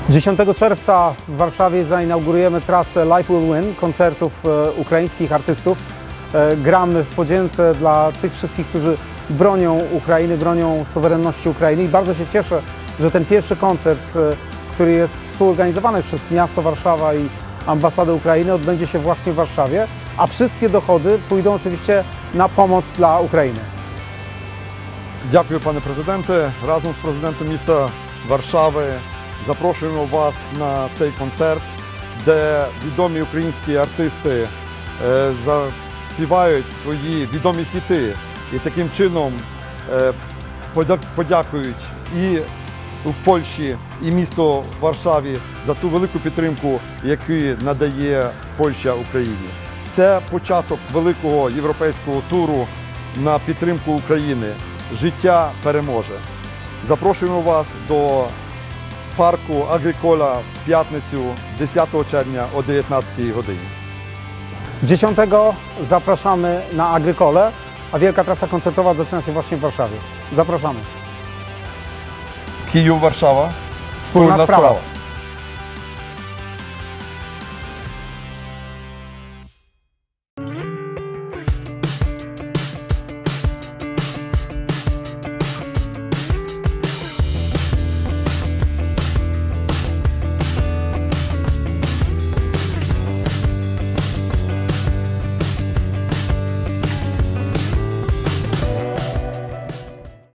10 czerwca w Warszawie zainaugurujemy trasę Life Will Win, koncertów ukraińskich artystów. Gramy w podzięce dla tych wszystkich, którzy bronią Ukrainy, bronią suwerenności Ukrainy i bardzo się cieszę, że ten pierwszy koncert, który jest współorganizowany przez miasto Warszawa i ambasadę Ukrainy, odbędzie się właśnie w Warszawie, a wszystkie dochody pójdą oczywiście na pomoc dla України. Дякую, пане президенте. Разом з президентом міста Варшави запрошуємо вас на цей концерт, де відомі українські артисти співають свої відомі хіти і таким чином подякують і у Польщі, і місто Варшаві за ту велику підтримку, яку надає Польща Україні. Це початок великого європейського туру на підтримку України. Життя переможе. Запрошуємо вас до парку Агрикола в п'ятницю 10 червня о 19 годині. 10 zapraszamy na Agrykole, a wielka trasa koncertowa zaczyna się właśnie w Warszawie. Zapraszamy. Kijów, Warszawa. Wspólna sprawa.